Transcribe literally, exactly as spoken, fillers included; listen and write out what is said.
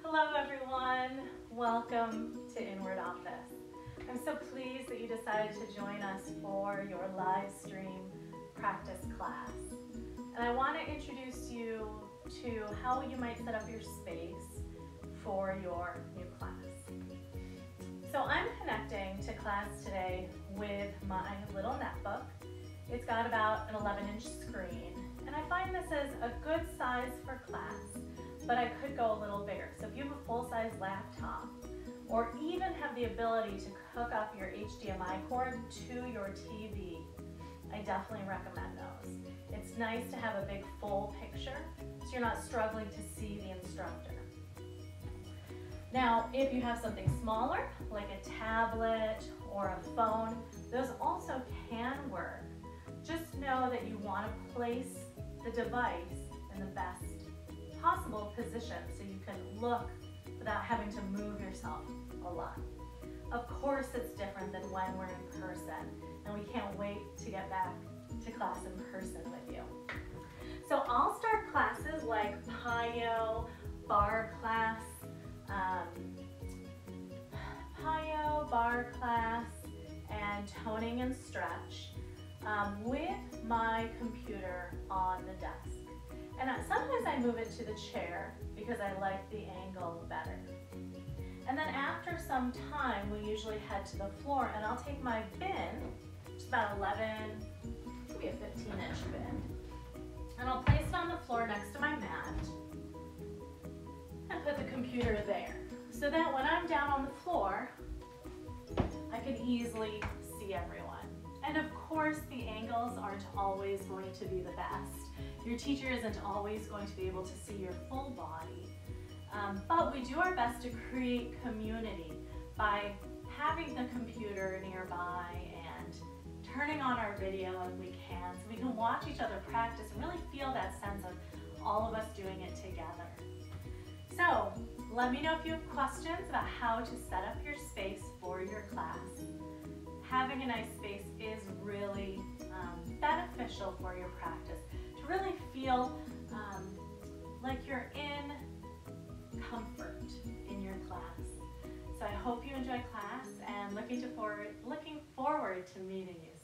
Hello everyone, welcome to Inward Office. I'm so pleased that you decided to join us for your live stream practice class. And I want to introduce you to how you might set up your space for your new class. So I'm connecting to class today with my little netbook. It's got about an eleven inch screen, and I find this is a good size for class, but I could go a little bigger. So if you have a full-size laptop, or even have the ability to hook up your H D M I cord to your T V, I definitely recommend those. It's nice to have a big full picture, so you're not struggling to see the instructor. Now, if you have something smaller, like a tablet or a phone, those also can work. Just know that you want to place the device in the best possible position so you can look without having to move yourself a lot. Of course, it's different than when we're in person, and we can't wait to get back to class in person with you. So I'll start classes like PiYo, bar class, um, PiYo, bar class, and toning and stretch um, with my computer on the desk. And sometimes I move it to the chair because I like the angle better. And then after some time, we usually head to the floor, and I'll take my bin, which is about eleven, maybe a fifteen inch bin, and I'll place it on the floor next to my mat and put the computer there, so that when I'm down on the floor, I can easily see everyone. And of course, the angles aren't always going to be the best. Your teacher isn't always going to be able to see your full body, um, but we do our best to create community by having the computer nearby and turning on our video if we can, so we can watch each other practice and really feel that sense of all of us doing it together. So let me know if you have questions about how to set up your space for your class. Having a nice space is really um, beneficial for your practice, to really feel um, like you're in comfort in your class. So I hope you enjoy class, and looking to forward, looking forward to meeting you.